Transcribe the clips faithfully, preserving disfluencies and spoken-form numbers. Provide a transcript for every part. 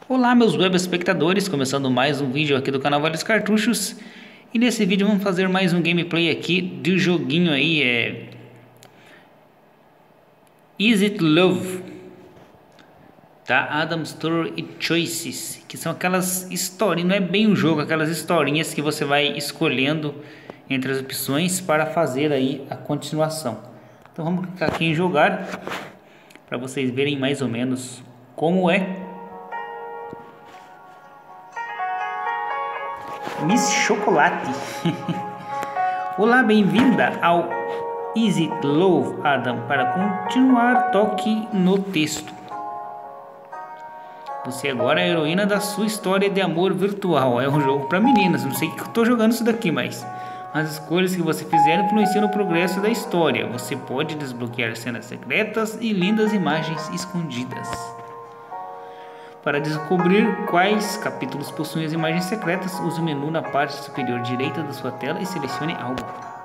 Olá, meus web espectadores, começando mais um vídeo aqui do canal Velhos Cartuchos. E nesse vídeo vamos fazer mais um gameplay aqui do joguinho aí, é Is It Love, da Adam Store e Choices, que são aquelas histórias, não é bem um jogo, aquelas historinhas que você vai escolhendo entre as opções para fazer aí a continuação. Então vamos clicar aqui em jogar, para vocês verem mais ou menos como é. Miss Chocolate. Olá, bem-vinda ao Is It Love, Adam. Para continuar, toque no texto. Você agora é a heroína da sua história de amor virtual. É um jogo para meninas. Não sei que eu estou jogando isso daqui, mas as escolhas que você fizer influenciam no progresso da história. Você pode desbloquear cenas secretas e lindas imagens escondidas. Para descobrir quais capítulos possuem as imagens secretas, use o menu na parte superior direita da sua tela e selecione algo.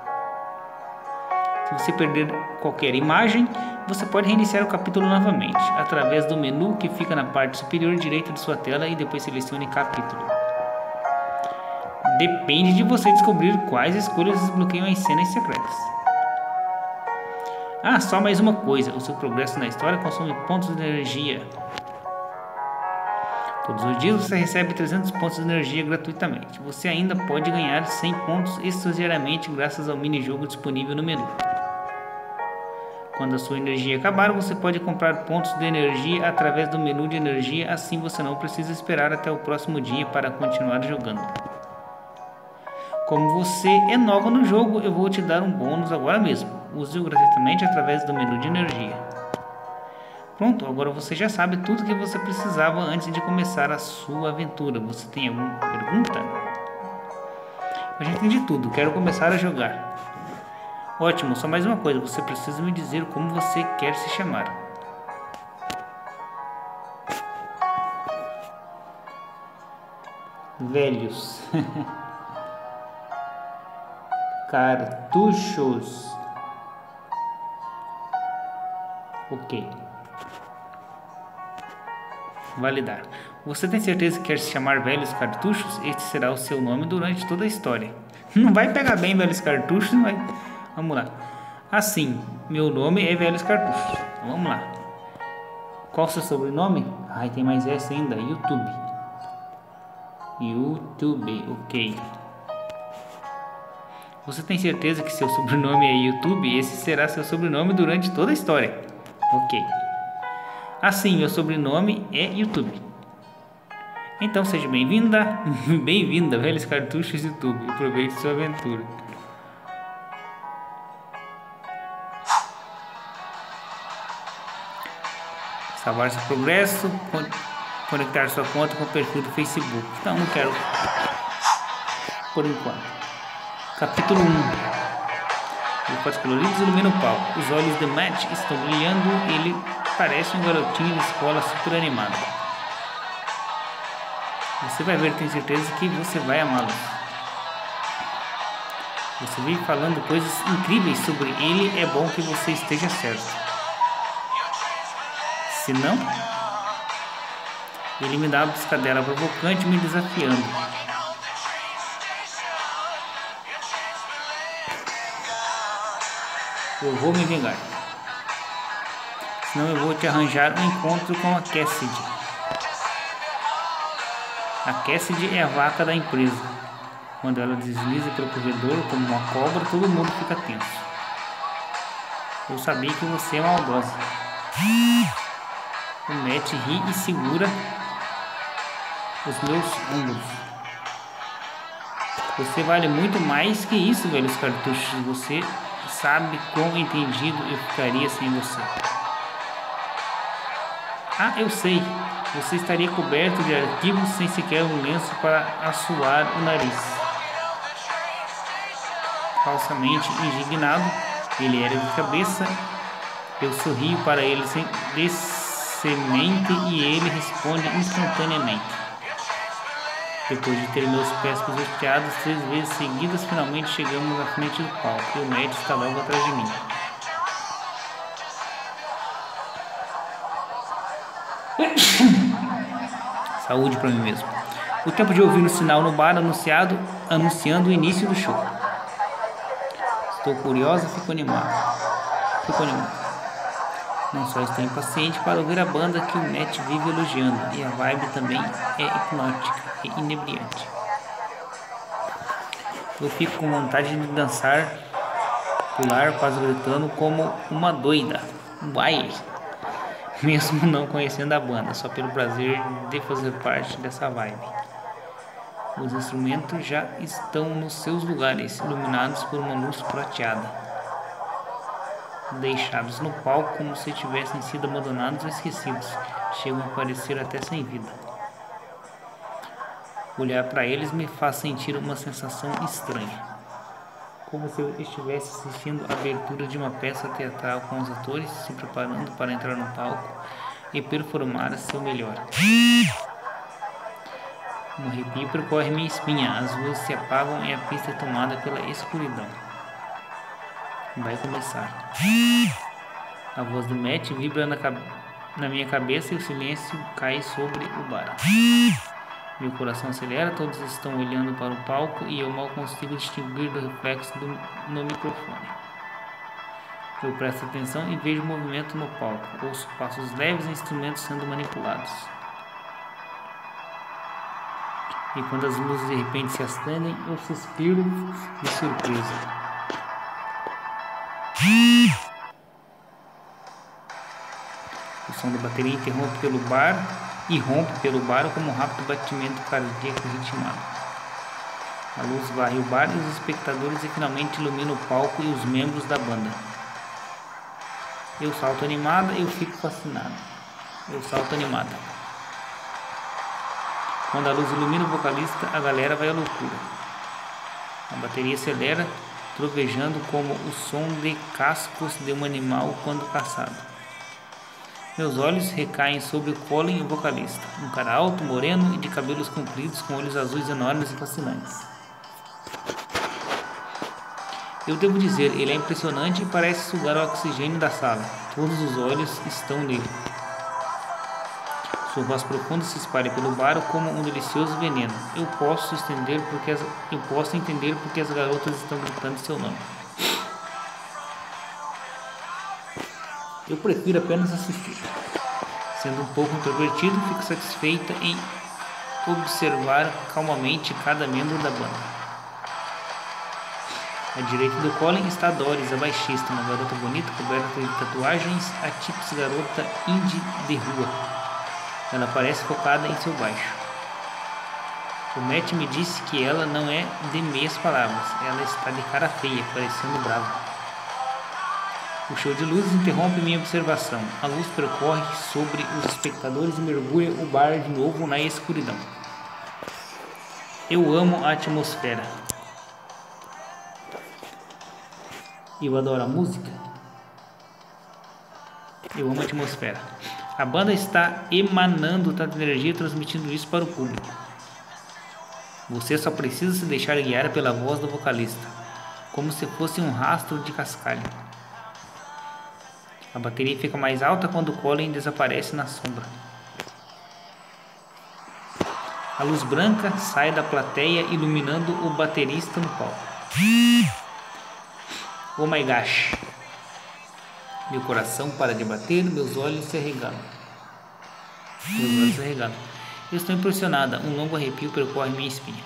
Se você perder qualquer imagem, você pode reiniciar o capítulo novamente, através do menu que fica na parte superior direita de sua tela e depois selecione capítulo. Depende de você descobrir quais escolhas desbloqueiam as cenas secretas. Ah, só mais uma coisa, o seu progresso na história consome pontos de energia. Todos os dias você recebe trezentos pontos de energia gratuitamente. Você ainda pode ganhar cem pontos extraordinariamente graças ao minijogo disponível no menu. Quando a sua energia acabar, você pode comprar pontos de energia através do menu de energia, assim você não precisa esperar até o próximo dia para continuar jogando. Como você é nova no jogo, eu vou te dar um bônus agora mesmo. Use-o gratuitamente através do menu de energia. Pronto, agora você já sabe tudo que você precisava antes de começar a sua aventura. Você tem alguma pergunta? Eu já entendi tudo, quero começar a jogar. Ótimo, só mais uma coisa, você precisa me dizer como você quer se chamar. Velhos. Cartuchos. Ok. Validar. Você tem certeza que quer se chamar Velhos Cartuchos? Este será o seu nome durante toda a história. Não vai pegar bem Velhos Cartuchos, não vai. Vamos lá. Assim, meu nome é Velhos Cartuchos. Então, vamos lá. Qual o seu sobrenome? Ai, tem mais essa ainda. YouTube. YouTube, ok. Você tem certeza que seu sobrenome é YouTube? Esse será seu sobrenome durante toda a história. Ok. Assim, meu sobrenome é YouTube. Então seja bem-vinda, bem-vinda, Velhos Cartuchos YouTube. Aproveite sua aventura. Salvar seu progresso, conectar sua conta com o perfil do Facebook. Então não quero por enquanto. Capítulo um. Os fotos coloridos iluminam o palco. Os olhos de Matt estão brilhando. Ele parece um garotinho de escola super animado. Você vai ver, tenho certeza que você vai amá-lo. Você vive falando coisas incríveis sobre ele, é bom que você esteja certo. Se não, ele me dá uma piscadela provocante me desafiando. Eu vou me vingar. Senão eu vou te arranjar um encontro com a Cassidy. A Cassidy é a vaca da empresa. Quando ela desliza pelo corredor como uma cobra, todo mundo fica tenso. Eu sabia que você é maldosa. O Matt ri e segura os meus ombros. Você vale muito mais que isso, Velhos Cartuchos. Você sabe quão entendido eu ficaria sem você. Ah, eu sei. Você estaria coberto de arquivos sem sequer um lenço para assoar o nariz. Falsamente indignado, ele era de cabeça. Eu sorrio para ele sem dessemente e ele responde instantaneamente. Depois de ter meus pés pisoteados três vezes seguidas, finalmente chegamos à frente do palco e o Matt está logo atrás de mim. Saúde para mim mesmo. O tempo de ouvir o sinal no bar anunciado, anunciando o início do show. Estou curiosa, fico animada. Fico animada. Não só estou impaciente para ouvir a banda que o Matt vive elogiando, e a vibe também é hipnótica e inebriante. Eu fico com vontade de dançar, pular, quase gritando como uma doida. Uai! Mesmo não conhecendo a banda, só pelo prazer de fazer parte dessa vibe. Os instrumentos já estão nos seus lugares, iluminados por uma luz prateada, deixados no palco como se tivessem sido abandonados ou esquecidos. Chegam a parecer até sem vida. Olhar para eles me faz sentir uma sensação estranha, como se eu estivesse assistindo a abertura de uma peça teatral com os atores se preparando para entrar no palco e performar seu melhor. Um arrepio percorre minha espinha, as luzes se apagam e a pista é tomada pela escuridão. Vai começar. A voz do Matt vibra na, na minha cabeça e o silêncio cai sobre o bar. Meu coração acelera, todos estão olhando para o palco e eu mal consigo distinguir do reflexo do, no microfone. Eu presto atenção e vejo movimento no palco. Ouço passos leves e instrumentos sendo manipulados. E quando as luzes de repente se acendem, eu suspiro de surpresa. O som da bateria interrompe pelo bar e rompe pelo bar como um rápido batimento cardíaco ritmado. A luz varre o bar e os espectadores e finalmente ilumina o palco e os membros da banda. Eu salto animada e eu fico fascinada. Eu salto animada. Quando a luz ilumina o vocalista, a galera vai à loucura. A bateria acelera, trovejando como o som de cascos de um animal quando caçado. Meus olhos recaem sobre o Colin, o vocalista, um cara alto, moreno e de cabelos compridos com olhos azuis enormes e fascinantes. Eu devo dizer, ele é impressionante e parece sugar o oxigênio da sala. Todos os olhos estão nele. Sua voz profunda se espalha pelo bar como um delicioso veneno. Eu posso entender porque as, eu posso entender porque as garotas estão gritando seu nome. Eu prefiro apenas assistir. Sendo um pouco introvertido, fico satisfeita em observar calmamente cada membro da banda. À direita do Colin está Doris, a baixista, uma garota bonita coberta de tatuagens, a típica garota indie de rua. Ela parece focada em seu baixo. O Matt me disse que ela não é de meias palavras. Ela está de cara feia, parecendo brava. O show de luzes interrompe minha observação. A luz percorre sobre os espectadores e mergulha o bar de novo na escuridão. Eu amo a atmosfera. Eu adoro a música. Eu amo a atmosfera. A banda está emanando tanta energia e transmitindo isso para o público. Você só precisa se deixar guiar pela voz do vocalista, como se fosse um rastro de cascalho. A bateria fica mais alta quando o Colin desaparece na sombra. A luz branca sai da plateia, iluminando o baterista no palco. Oh my gosh! Meu coração para de bater, meus olhos se arregalam. Meus olhos se arregalam. Eu estou impressionada, um longo arrepio percorre minha espinha.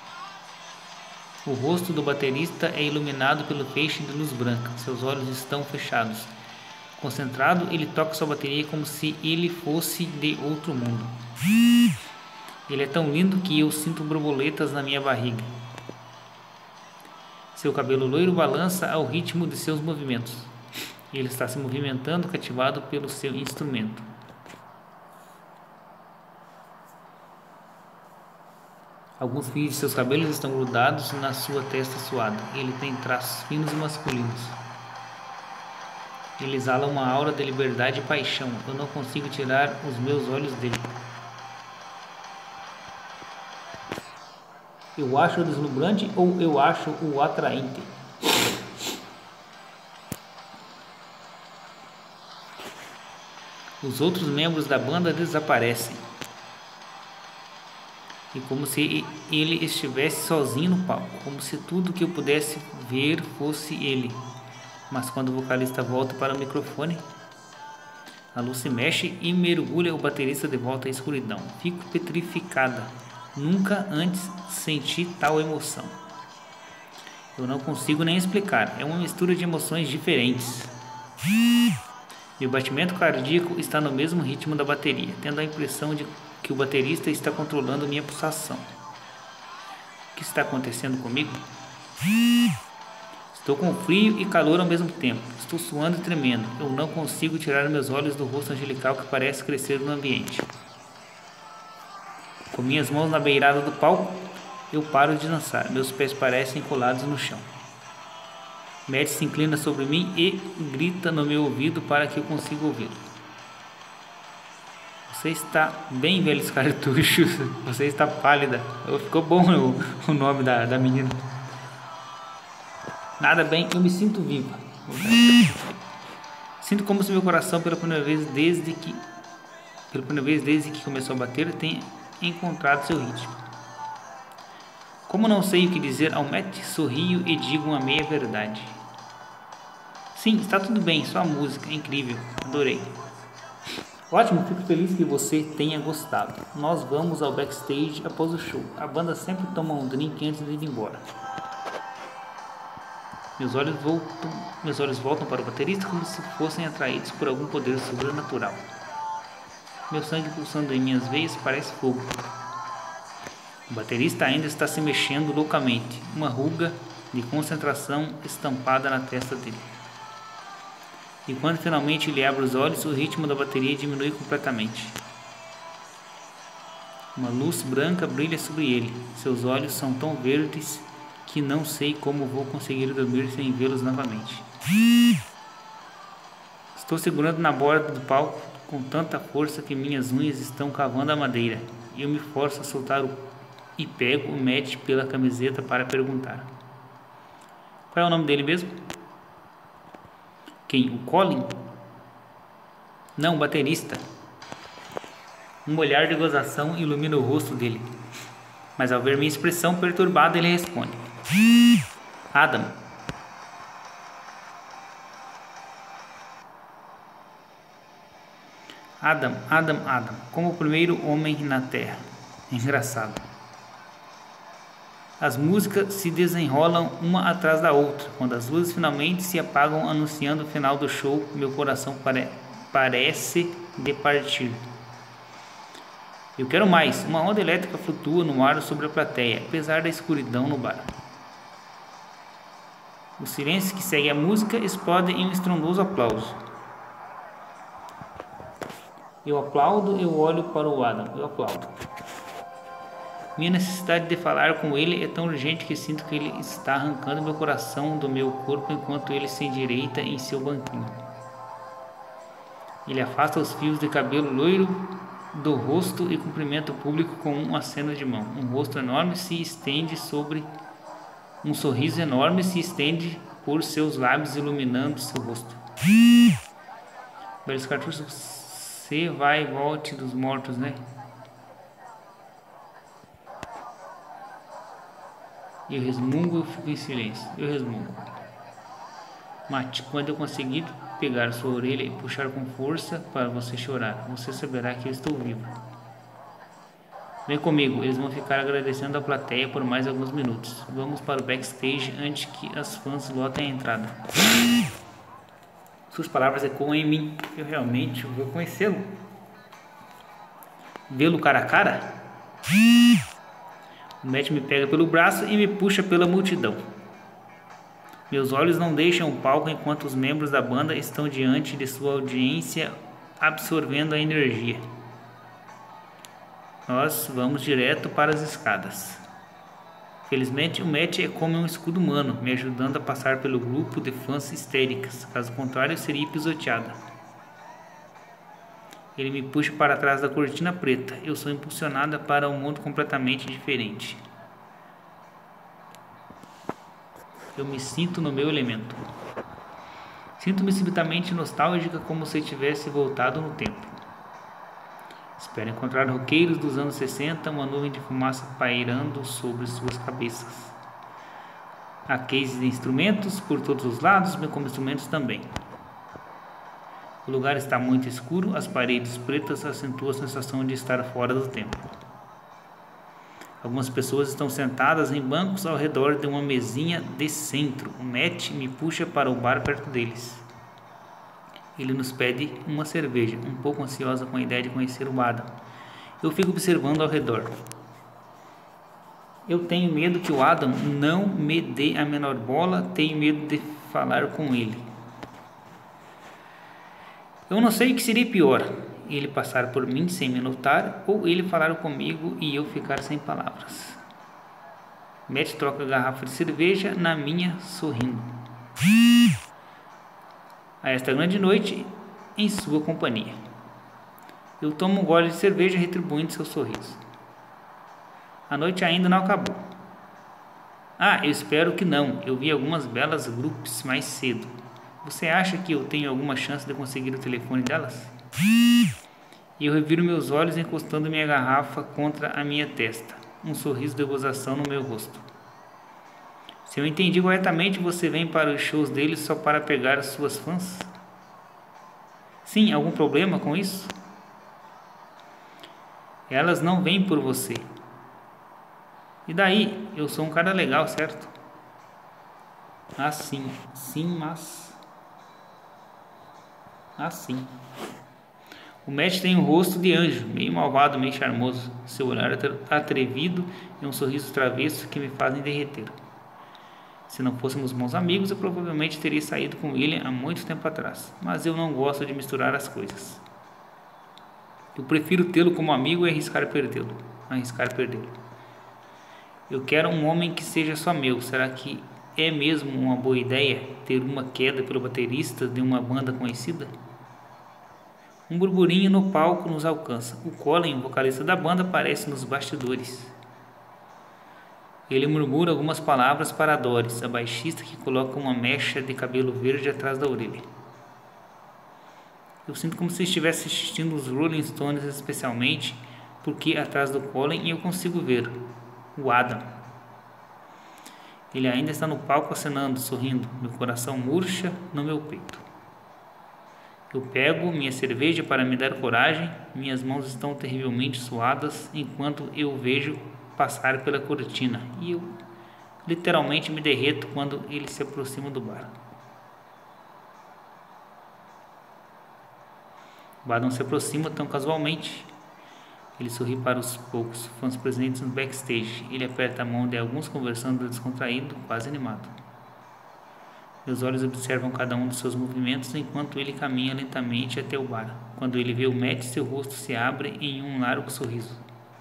O rosto do baterista é iluminado pelo feixe de luz branca. Seus olhos estão fechados. Concentrado, ele toca sua bateria como se ele fosse de outro mundo. Ele é tão lindo que eu sinto borboletas na minha barriga. Seu cabelo loiro balança ao ritmo de seus movimentos. Ele está se movimentando, cativado pelo seu instrumento. Alguns fios de seus cabelos estão grudados na sua testa suada. Ele tem traços finos e masculinos. Ele exala uma aura de liberdade e paixão. Eu não consigo tirar os meus olhos dele. Eu acho o deslumbrante ou eu acho o atraente? Os outros membros da banda desaparecem. e como se ele estivesse sozinho no palco, como se tudo que eu pudesse ver fosse ele. Mas quando o vocalista volta para o microfone, a luz se mexe e mergulha o baterista de volta à escuridão. Fico petrificada. Nunca antes senti tal emoção. Eu não consigo nem explicar. É uma mistura de emoções diferentes. Meu batimento cardíaco está no mesmo ritmo da bateria, tendo a impressão de que o baterista está controlando minha pulsação. O que está acontecendo comigo? Estou com frio e calor ao mesmo tempo. Estou suando e tremendo. Eu não consigo tirar meus olhos do rosto angelical que parece crescer no ambiente. Com minhas mãos na beirada do palco, eu paro de dançar. Meus pés parecem colados no chão. Matt se inclina sobre mim e grita no meu ouvido para que eu consiga ouvi-lo. Você está bem, velhos cartuchos. Você está pálida. Ficou bom o, o nome da, da menina. Nada bem, eu me sinto viva. Sinto como se meu coração, pela primeira vez desde que, pela primeira vez desde que começou a bater, tenha encontrado seu ritmo. Como não sei o que dizer ao Matt, sorrio e digo uma meia verdade. Sim, está tudo bem, só a música, é incrível, adorei. Ótimo, fico feliz que você tenha gostado. Nós vamos ao backstage após o show. A banda sempre toma um drink antes de ir embora. Meus olhos voltam, meus olhos voltam para o baterista como se fossem atraídos por algum poder sobrenatural. Meu sangue pulsando em minhas veias parece fogo. O baterista ainda está se mexendo loucamente, uma ruga de concentração estampada na testa dele. E quando finalmente ele abre os olhos, o ritmo da bateria diminui completamente. Uma luz branca brilha sobre ele. Seus olhos são tão verdes que não sei como vou conseguir dormir sem vê-los novamente. Estou segurando na borda do palco com tanta força que minhas unhas estão cavando a madeira. Eu me forço a soltar o... e pego o Matt pela camiseta para perguntar. Qual é o nome dele mesmo? Quem? O Colin? Não, o baterista. Um olhar de gozação ilumina o rosto dele. Mas ao ver minha expressão perturbada, ele responde. Adam. Adam, Adam, Adam. Como o primeiro homem na Terra. Engraçado. As músicas se desenrolam uma atrás da outra. Quando as luzes finalmente se apagam anunciando o final do show, meu coração pare... parece de partir. Eu quero mais. Uma onda elétrica flutua no ar sobre a plateia, apesar da escuridão no bar. O silêncio que segue a música explode em um estrondoso aplauso. Eu aplaudo, eu olho para o Adam. Eu aplaudo. Minha necessidade de falar com ele é tão urgente que sinto que ele está arrancando meu coração do meu corpo enquanto ele se endireita em seu banquinho. Ele afasta os fios de cabelo loiro do rosto e cumprimenta o público com um aceno de mão. Um rosto enorme se estende sobre... Um sorriso enorme se estende por seus lábios iluminando seu rosto. Velhos cartuchos, você vai e volte dos mortos, né? Eu resmungo, eu fico em silêncio. Eu resmungo. Mate, quando eu conseguir pegar sua orelha e puxar com força para você chorar, você saberá que eu estou vivo. Vem comigo, eles vão ficar agradecendo a plateia por mais alguns minutos. Vamos para o backstage antes que as fãs lotem a entrada. Suas palavras ecoam em mim. Eu realmente vou conhecê-lo. Vê-lo cara a cara? O Matt me pega pelo braço e me puxa pela multidão. Meus olhos não deixam o palco enquanto os membros da banda estão diante de sua audiência absorvendo a energia. Nós vamos direto para as escadas. Felizmente, o Matt é como um escudo humano, me ajudando a passar pelo grupo de fãs histéricas. Caso contrário, eu seria pisoteada. Ele me puxa para trás da cortina preta. Eu sou impulsionada para um mundo completamente diferente. Eu me sinto no meu elemento. Sinto-me subitamente nostálgica, como se tivesse voltado no tempo. Espero encontrar roqueiros dos anos sessenta, uma nuvem de fumaça pairando sobre suas cabeças. Há cases de instrumentos por todos os lados, bem como instrumentos também. O lugar está muito escuro, as paredes pretas acentuam a sensação de estar fora do tempo. Algumas pessoas estão sentadas em bancos ao redor de uma mesinha de centro. O Matt me puxa para o bar perto deles. Ele nos pede uma cerveja, um pouco ansiosa com a ideia de conhecer o Adam. Eu fico observando ao redor. Eu tenho medo que o Adam não me dê a menor bola, tenho medo de falar com ele. Eu não sei o que seria pior, ele passar por mim sem me notar ou ele falar comigo e eu ficar sem palavras. Matt troca a garrafa de cerveja na minha, sorrindo. A esta grande noite, em sua companhia. Eu tomo um gole de cerveja retribuindo seu sorriso. A noite ainda não acabou. Ah, eu espero que não. Eu vi algumas belas groupies mais cedo. Você acha que eu tenho alguma chance de conseguir o telefone delas? E eu reviro meus olhos encostando minha garrafa contra a minha testa. Um sorriso de gozação no meu rosto. Se eu entendi corretamente, você vem para os shows deles só para pegar as suas fãs? Sim, algum problema com isso? Elas não vêm por você. E daí? Eu sou um cara legal, certo? Ah, sim. Sim, mas... Ah, sim. O Matt tem um rosto de anjo, meio malvado, meio charmoso. Seu olhar atrevido e um sorriso travesso que me fazem derreter. Se não fôssemos bons amigos, eu provavelmente teria saído com ele há muito tempo atrás. Mas eu não gosto de misturar as coisas. Eu prefiro tê-lo como amigo e arriscar perdê-lo. Arriscar perdê-lo. Eu quero um homem que seja só meu. Será que é mesmo uma boa ideia ter uma queda pelo baterista de uma banda conhecida? Um burburinho no palco nos alcança. O Colin, o vocalista da banda, aparece nos bastidores. Ele murmura algumas palavras para a Doris, a baixista que coloca uma mecha de cabelo verde atrás da orelha. Eu sinto como se estivesse assistindo os Rolling Stones, especialmente porque atrás do Colin eu consigo ver o Adam. Ele ainda está no palco acenando, sorrindo. Meu coração murcha no meu peito. Eu pego minha cerveja para me dar coragem. Minhas mãos estão terrivelmente suadas enquanto eu vejo passar pela cortina e eu literalmente me derreto quando ele se aproxima do bar. O Adam se aproxima tão casualmente. Ele sorri para os poucos fãs presentes no backstage. Ele aperta a mão de alguns conversando descontraído, quase animado. Meus olhos observam cada um dos seus movimentos enquanto ele caminha lentamente até o bar. Quando ele vê o Matt, seu rosto se abre em um largo sorriso.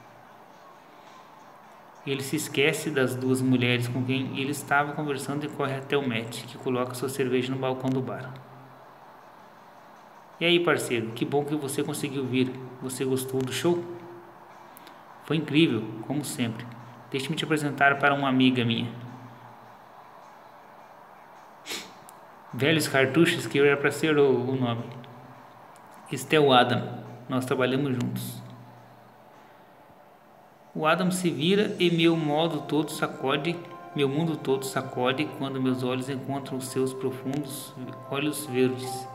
Ele se esquece das duas mulheres com quem ele estava conversando e corre até o Matt, que coloca sua cerveja no balcão do bar. E aí, parceiro, que bom que você conseguiu vir. Você gostou do show? Foi incrível, como sempre. Deixe-me te apresentar para uma amiga minha. Velhos cartuchos, que era para ser o, o nome. Este é o Adam. Nós trabalhamos juntos. O Adam se vira e meu modo todo sacode, meu mundo todo sacode quando meus olhos encontram os seus profundos olhos verdes.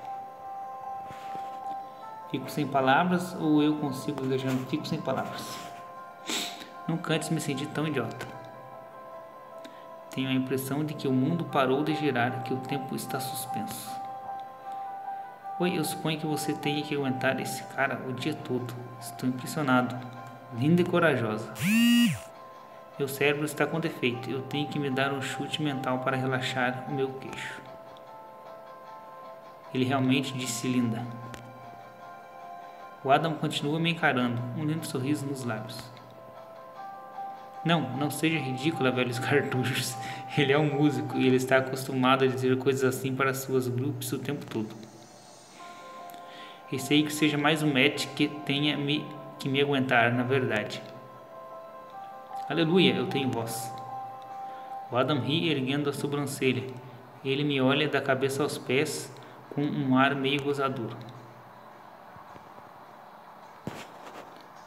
Fico sem palavras ou eu consigo desejar? Fico sem palavras. Nunca antes me senti tão idiota. Tenho a impressão de que o mundo parou de girar, que o tempo está suspenso. Oi, eu suponho que você tenha que aguentar esse cara o dia todo. Estou impressionado. Linda e corajosa. Meu cérebro está com defeito. Eu tenho que me dar um chute mental para relaxar o meu queixo. Ele realmente disse linda. O Adam continua me encarando, um lindo sorriso nos lábios. Não, não seja ridícula, velhos cartuchos. Ele é um músico e ele está acostumado a dizer coisas assim para suas grupos o tempo todo. Receio que seja mais um Matt que tenha me que me aguentar, na verdade. Aleluia, eu tenho voz. O Adam ri erguendo a sobrancelha. Ele me olha da cabeça aos pés com um ar meio gozador.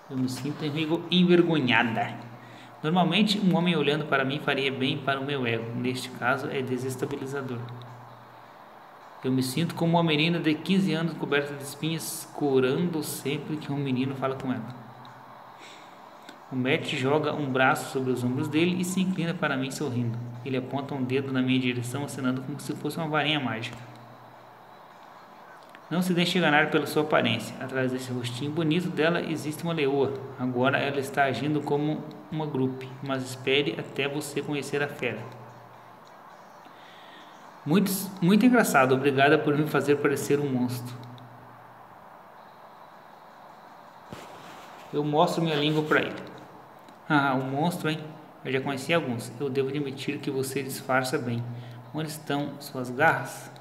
Eu me sinto envergo- envergonhada. Normalmente, um homem olhando para mim faria bem para o meu ego. Neste caso, é desestabilizador. Eu me sinto como uma menina de quinze anos coberta de espinhas, corando sempre que um menino fala com ela. O Matt joga um braço sobre os ombros dele e se inclina para mim sorrindo. Ele aponta um dedo na minha direção, acenando como se fosse uma varinha mágica. Não se deixe enganar pela sua aparência. Atrás desse rostinho bonito dela existe uma leoa. Agora ela está agindo como uma grupe, mas espere até você conhecer a fera. Muito, muito engraçado, obrigada por me fazer parecer um monstro. Eu mostro minha língua para ele. Ah, um monstro, hein? Eu já conheci alguns. Eu devo admitir que você disfarça bem. Onde estão suas garras?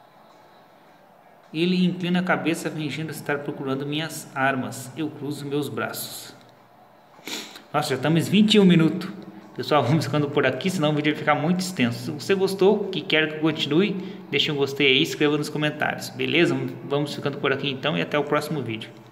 Ele inclina a cabeça fingindo estar procurando minhas armas. Eu cruzo meus braços. Nossa, já estamos vinte e um minutos. Pessoal, vamos ficando por aqui, senão o vídeo vai ficar muito extenso. Se você gostou, que quer que eu continue, deixe um gostei aí e escreva nos comentários. Beleza? Vamos ficando por aqui então e até o próximo vídeo.